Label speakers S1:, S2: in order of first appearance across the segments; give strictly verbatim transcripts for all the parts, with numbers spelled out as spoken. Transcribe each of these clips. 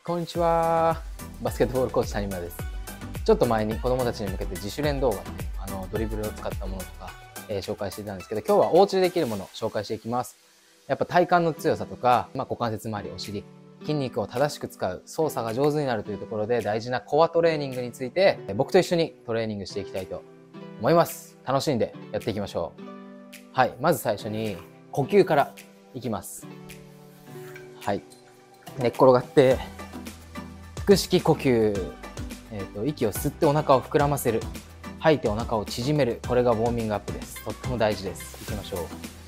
S1: こんにちは。バスケットボールコーチ谷村です。ちょっと前に子供たちに向けて自主練動画で、ね、あのドリブルを使ったものとか、えー、紹介していたんですけど、今日はお家でできるものを紹介していきます。やっぱ体幹の強さとか、まあ、股関節周り、お尻、筋肉を正しく使う、操作が上手になるというところで大事なコアトレーニングについて、僕と一緒にトレーニングしていきたいと思います。楽しんでやっていきましょう。はい、まず最初に呼吸からいきます。はい、寝っ転がって腹式呼吸、えーと、息を吸ってお腹を膨らませる、吐いてお腹を縮める、これがウォーミングアップです。とっても大事です。いきましょ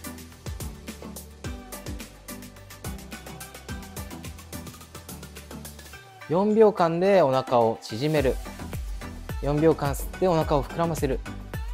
S1: う。よんびょうかんでお腹を縮める、よんびょうかん吸ってお腹を膨らませる。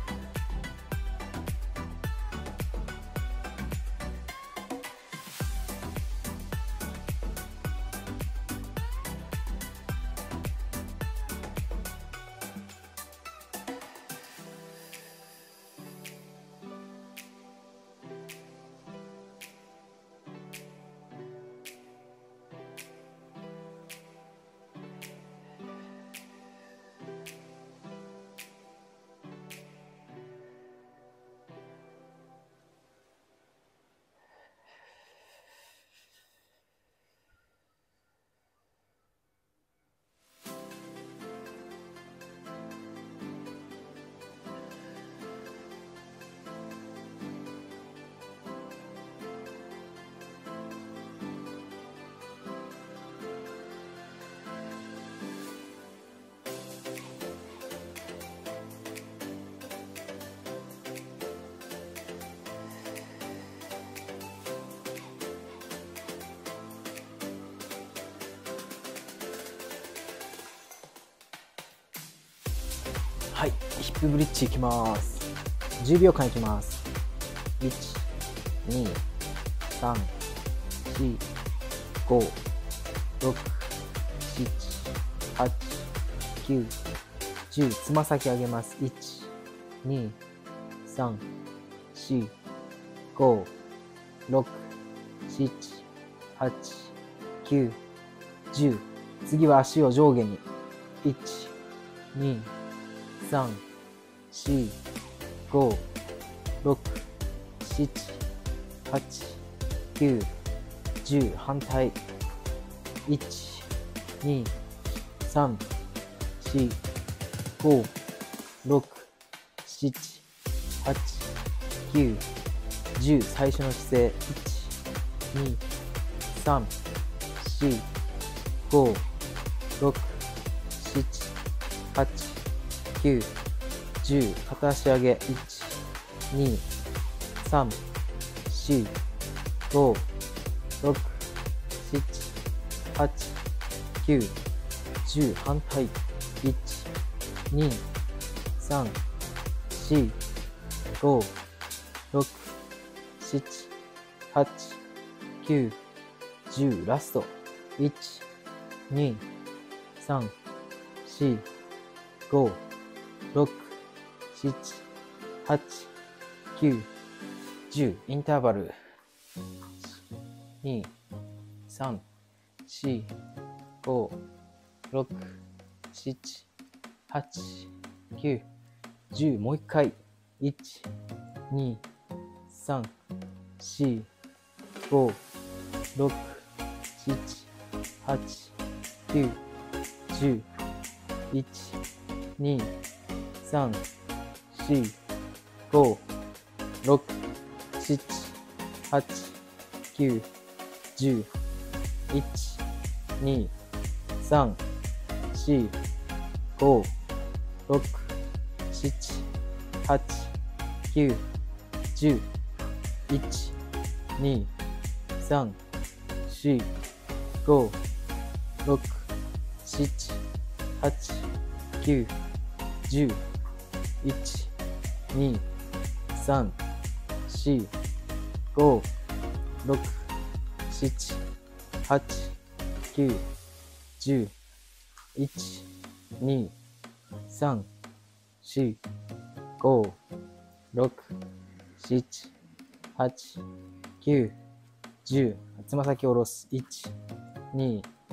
S1: はい、ヒップブリッジいきます。じゅうびょうかんいきます。いち、に、さん、よん、ご、ろく、しち、はち、きゅう、じゅう。つま先上げます。いち、に、さん、よん、ご、ろく、しち、はち、きゅう、じゅう。次は足を上下に。いち、に、さん、よん、ご、ろく、しち、はち、きゅう、じゅう。反対。いち、に、さん、よん、ご、ろく、しち、はち、きゅう、じゅう。最初の姿勢。いち、に、さん、よん、ご、ろく、しち、はち、きゅう、じゅう。片足上げ。いち、に、さん、よん、ご、ろく、しち、はち、きゅう、じゅう。反対。いち、に、さん、よん、ご、ろく、しち、はち、きゅう、じゅう。ラスト。いち、に、さん、よん、ご、ろく、しち、はち、きゅう、じゅう。インターバル。いち、に、さん、よん、ご、ろく、しち、はち、きゅう、じゅう。もう一回。いち、に、さん、よん、ご、ろく、しち、はち、きゅう、じゅう。いち、に、さん、よん、ご、ろく、しち、はち、きゅう、じゅう。いち、に、さん、よん、ご、ろく、しち、はち、きゅう、じゅう。いち、に、さん、よん、ご、ろく、しち、はち、きゅう、じゅう。いち、に、さん、よん、ご、ろく、しち、はち、きゅう、じゅう。いち、に、さん、よん、ご、ろく、しち、はち、きゅう、じゅう。つま先下ろす。いち、に、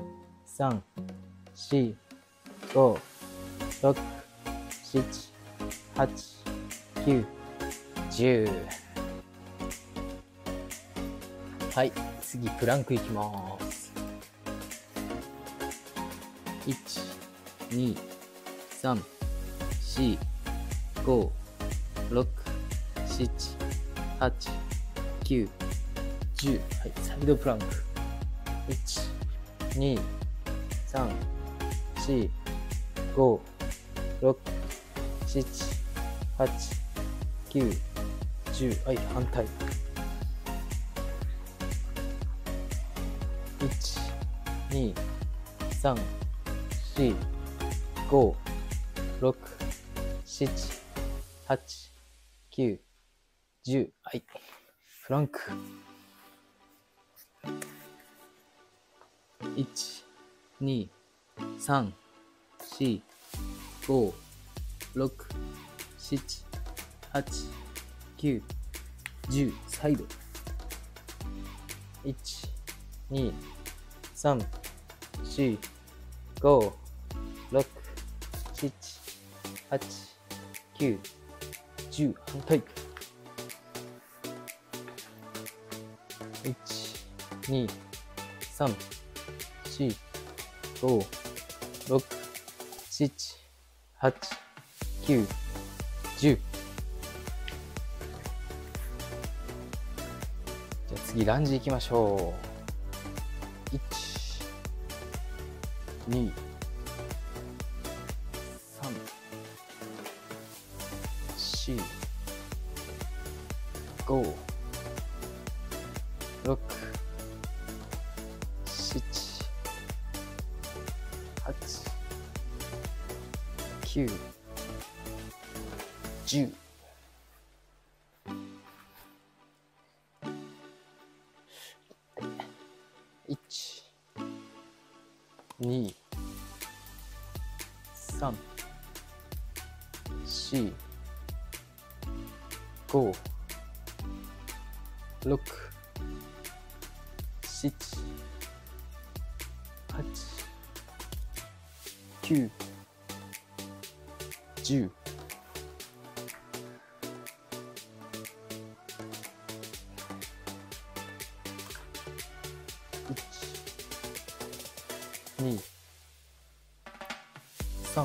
S1: さん、し、ご、ろく、しち、はち、きゅう、じゅう。はい、次プランクいきます。いち、に、さん、し、ご、ろく、しち、はち、きゅう、じゅう。はい、サイドプランク。いち、に、さん、し、ご、ろく、しち、はち、きゅう、じゅう。はい、反対。いち、に、さん、し、ご、ろく、しち、はち、きゅう、じゅう。はい。フランク。いち、に、さん、し、ご、ろく、しち、はち、きゅう、じゅう。サイド。いち、に、さん、し、ご、ろく、しち、はち、きゅう、じゅう。反対。いち、に、さん、し、ご、ろく、しち、はち、きゅう、じゅう。じゃあ次ランジ行きましょう。いち、に、さん、し、ご、ろく、しち、はち、きゅう、じゅう。いち、に、さん、し、ご、ろく、しち、はち、きゅう、じゅう。いち、に、さん、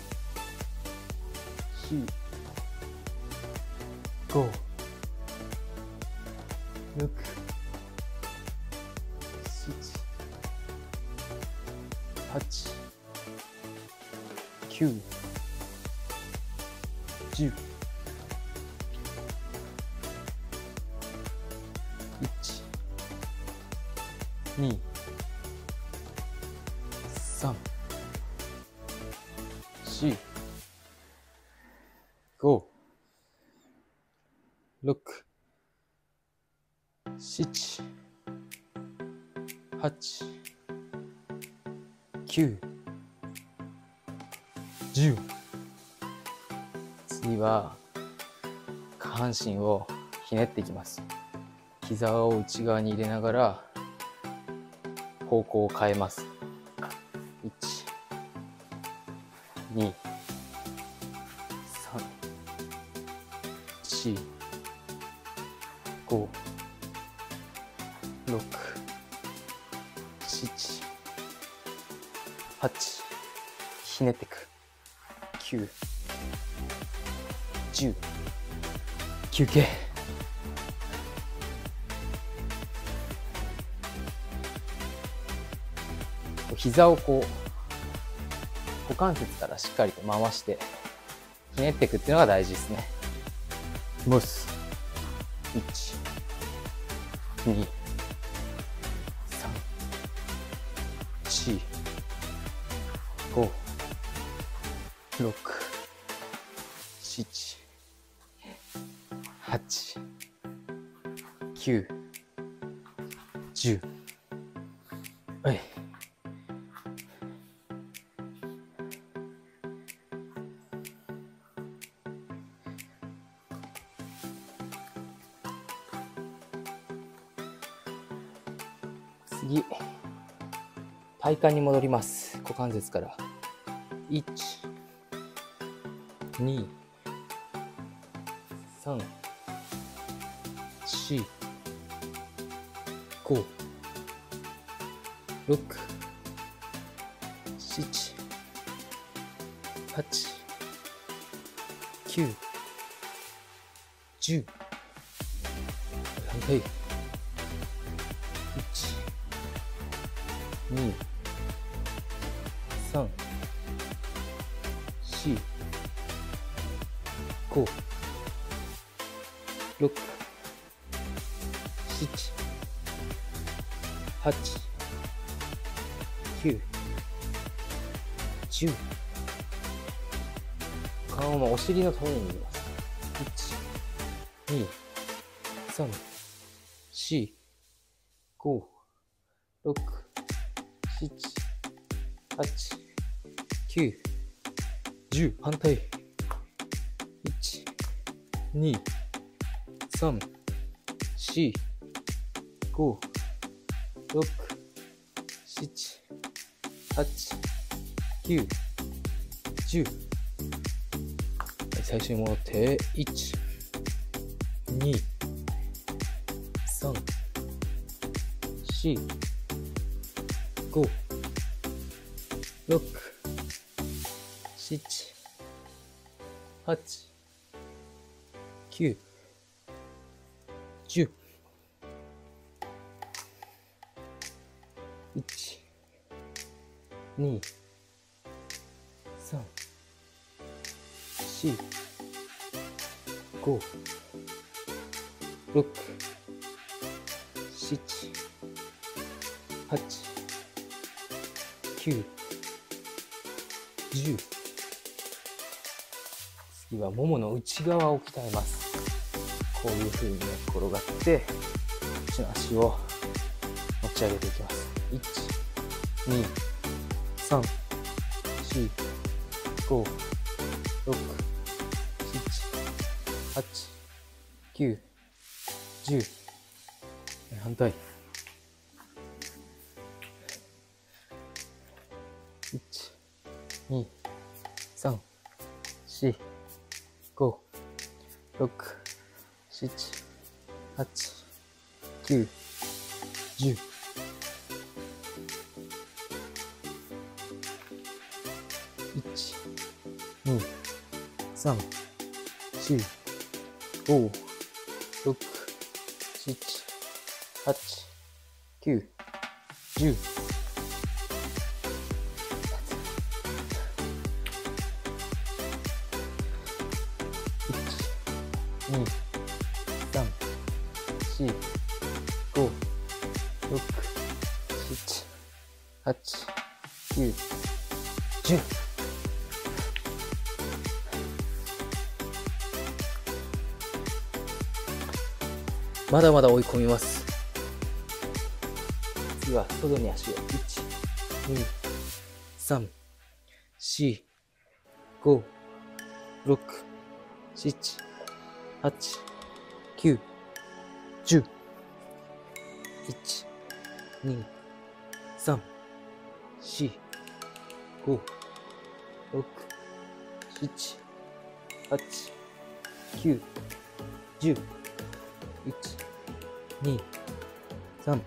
S1: し、ご、ろく、しち、はち、きゅう、じゅう。いち、に、さん、し、ご、ろく、しち、はち、きゅう、じゅう。次は下半身をひねっていきます。膝を内側に入れながら方向を変えます。いち、に、さん、し、ご、ろく、しち、はち、ひねっていく。きゅう、じゅう。休憩。膝をこう股関節からしっかりと回してひねっていくっていうのが大事ですね。いきます。いち、に、さん、し、ご、ろく、しち、はち、きゅう、じゅう。はい。次、
S2: 体幹に戻ります。股関節から。いち、に、さん、よん、ご、ろく、なな、はち、きゅう、じゅう。反対。いち、に、さん、よん、ご、ろく、なな、はち、きゅう、じゅう。顔もお尻のために入れます。いち、に、さん、よん、ご、ろく、なな、はち、きゅう、じゅう。反対。いち、に、さん、よん、ご、ろく、なな、はち、きゅう、じゅう。最初に戻って、いち、に、さん、よん、ご、ろく、なな、はち、きゅう、じゅう。いち、に、さん、よん、ご、ろく、なな、はち、きゅう、じゅう。次はももの内側を鍛えます。こういう風にね、転がって、こっちの足を持ち上げていきます。いち、に、さん、よん、ご、ろく、なな、はち、きゅう、じゅう。反対。いち、に、さん、よん、ご、ろく、なな、はち、きゅう、じゅう。いち、に、さん、よん、ご、ろく、なな、はち、きゅう、じゅう。に、さん、よん、ご、ろく、なな、はち、きゅう、じゅう。まだまだ追い込みます。次は外に足をいち、に、さん、よん、ご、ろく、なな、はち、きゅう、じゅう。いち、に、さん、よん、ご、ろく、なな、はち、きゅう、じゅう。いち、に、さん、よん、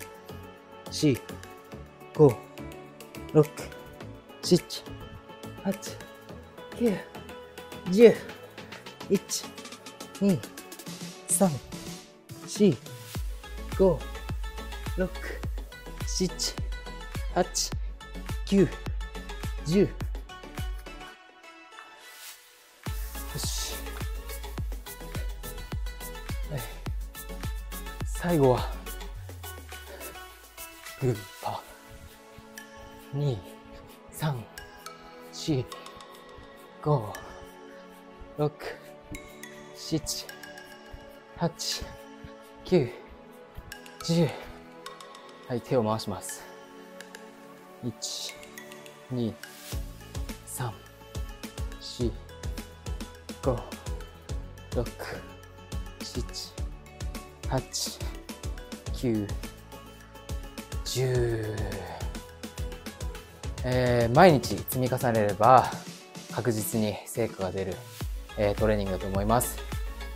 S2: ご、ろく、なな、はち、きゅう、じゅう。いち、に、さん、よん、ご、ろく、なな、はち、きゅう、じゅう。よし。最後はグーパー。に、さん、よん、ご、ろく、なな、はち、きゅう、じゅう。はい、手を回します。いち、に、さん、よん、ご、ろく、なな、はち、きゅう、じゅう。 えー、毎日積み重ねれば確実に成果が出る、えー、トレーニングだと思います。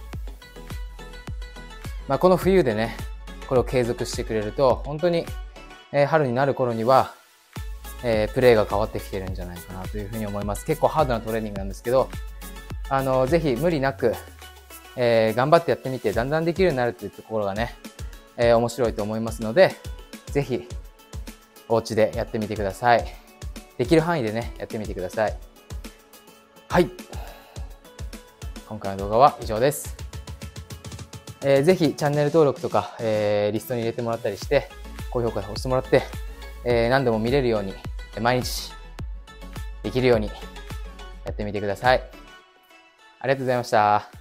S2: まあ、この冬でね、これを継続してくれると、本当に、えー、春になる頃には、えー、プレーが変わってきてるんじゃないかなというふうに思います。結構ハードなトレーニングなんですけど、あの、ぜひ無理なく、えー、頑張ってやってみて、だんだんできるようになるというところがね、えー、面白いと思いますので、ぜひ、お家でやってみてください。できる範囲でね、やってみてください。はい。今回の動画は以上です。えー、ぜひチャンネル登録とか、えー、リストに入れてもらったりして、高評価を押してもらって、えー、何度も見れるように、毎日できるようにやってみてください。ありがとうございました。